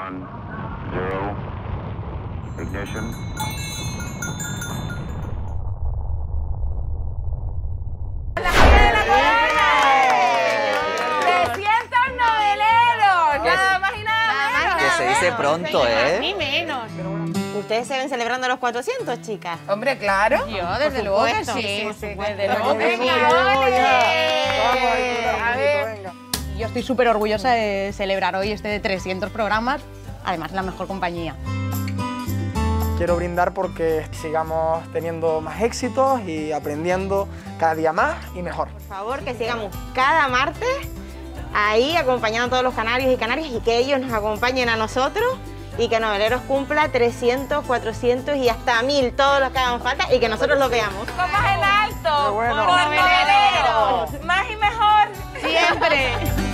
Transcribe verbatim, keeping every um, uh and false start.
one, zero, ignition. trescientos noveleros, nada más y nada menos. Que se dice pronto, ¿eh? Ni menos. ¿Ustedes se ven celebrando los cuatrocientos, chicas? Hombre, claro. Yo, desde luego que supuesto. sí. Sí, por sí, supuesto. desde luego que Venga, sí. vamos, ¡Ole! A ver. Yo estoy súper orgullosa de celebrar hoy este de trescientos programas, además la mejor compañía. Quiero brindar porque sigamos teniendo más éxitos y aprendiendo cada día más y mejor. Por favor, que sigamos cada martes ahí acompañando a todos los canarios y canarias y que ellos nos acompañen a nosotros y que Noveleros cumpla trescientos, cuatrocientos y hasta mil, todos los que hagan falta y que nosotros lo veamos. Copas en alto. Qué bueno. Por Noveleros. Más y mejor. Siempre.